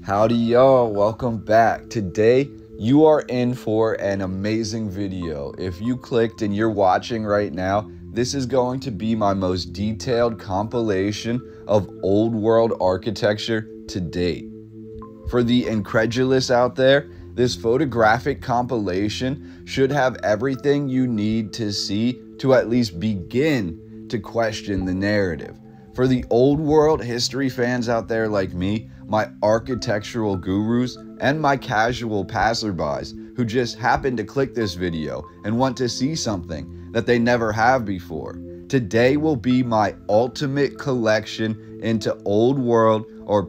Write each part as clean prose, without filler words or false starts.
Howdy y'all, welcome back. Today you are in for an amazing video. If you clicked and you're watching right now, this is going to be my most detailed compilation of old world architecture to date. For the incredulous out there, this photographic compilation should have everything you need to see to at least begin to question the narrative. For the old world history fans out there like me, my architectural gurus, and my casual passerbys who just happen to click this video and want to see something that they never have before, today will be my ultimate collection into old world or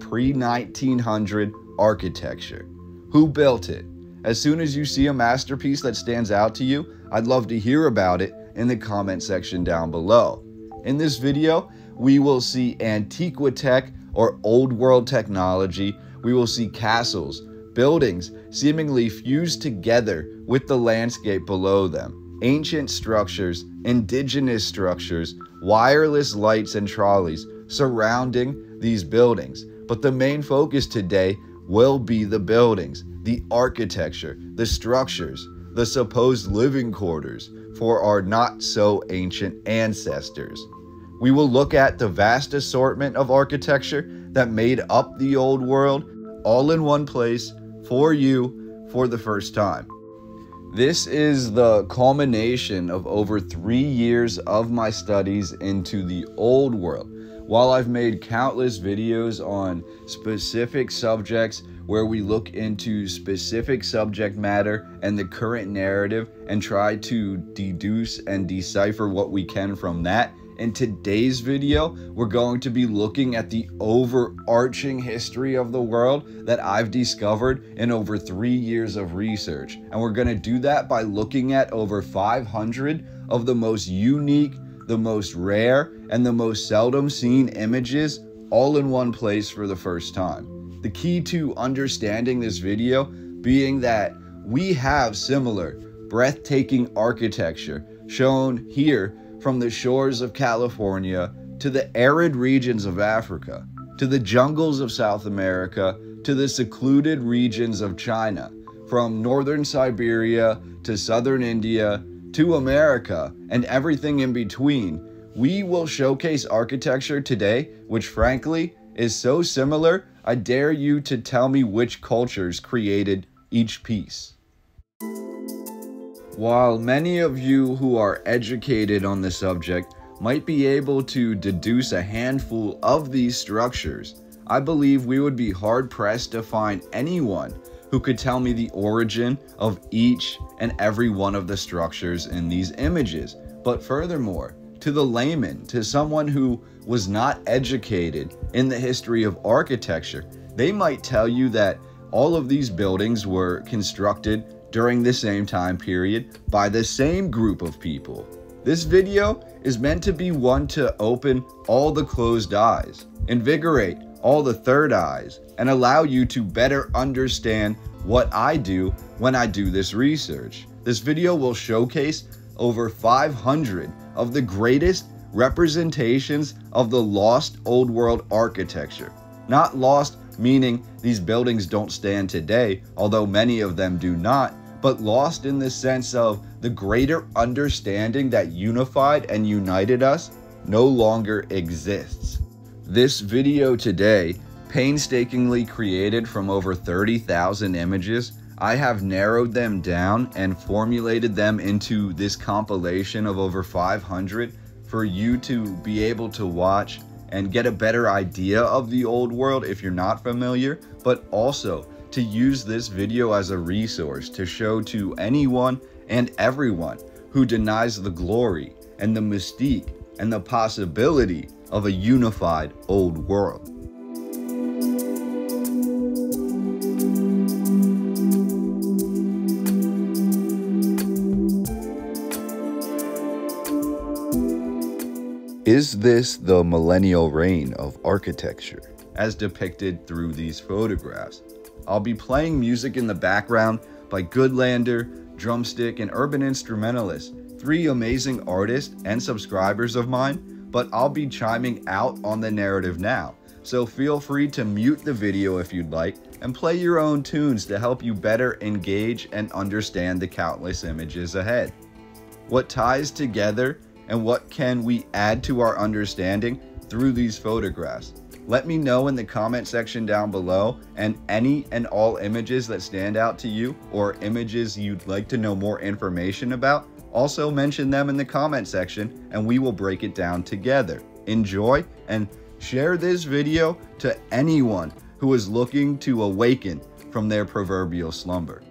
pre-1900 architecture. Who built it? As soon as you see a masterpiece that stands out to you, I'd love to hear about it in the comment section down below. In this video, we will see antiquitech or old world technology. We will see castles, buildings seemingly fused together with the landscape below them, ancient structures, indigenous structures, wireless lights and trolleys surrounding these buildings. But the main focus today will be the buildings, the architecture, the structures, the supposed living quarters for our not so ancient ancestors. We will look at the vast assortment of architecture that made up the old world, all in one place for you for the first time. This is the culmination of over 3 years of my studies into the old world. While I've made countless videos on specific subjects where we look into specific subject matter and the current narrative and try to deduce and decipher what we can from that, in today's video, we're going to be looking at the overarching history of the world that I've discovered in over 3 years of research. And we're going to do that by looking at over 500 of the most unique, the most rare, and the most seldom seen images all in one place for the first time. The key to understanding this video being that we have similar, breathtaking architecture shown here from the shores of California to the arid regions of Africa, to the jungles of South America, to the secluded regions of China, from northern Siberia to southern India to America and everything in between. We will showcase architecture today, which frankly is so similar, I dare you to tell me which cultures created each piece. While many of you who are educated on the subject might be able to deduce a handful of these structures, I believe we would be hard-pressed to find anyone who could tell me the origin of each and every one of the structures in these images. But furthermore, to the layman, to someone who was not educated in the history of architecture, they might tell you that all of these buildings were constructed during the same time period by the same group of people. This video is meant to be one to open all the closed eyes, invigorate all the third eyes, and allow you to better understand what I do when I do this research. This video will showcase over 500 of the greatest representations of the lost old world architecture. Not lost meaning these buildings don't stand today, although many of them do not, but lost in the sense of the greater understanding that unified and united us no longer exists. This video today, painstakingly created from over 30,000 images, I have narrowed them down and formulated them into this compilation of over 500 for you to be able to watch and get a better idea of the old world if you're not familiar, but also to use this video as a resource to show to anyone and everyone who denies the glory and the mystique and the possibility of a unified old world. Is this the millennial reign of architecture, as depicted through these photographs? I'll be playing music in the background by Goodlander, Drumstick, and Urban Instrumentalist, 3 amazing artists and subscribers of mine, but I'll be chiming out on the narrative now. So feel free to mute the video if you'd like, and play your own tunes to help you better engage and understand the countless images ahead. What ties together and what can we add to our understanding through these photographs? Let me know in the comment section down below, and any and all images that stand out to you or images you'd like to know more information about, also mention them in the comment section and we will break it down together. Enjoy and share this video to anyone who is looking to awaken from their proverbial slumber.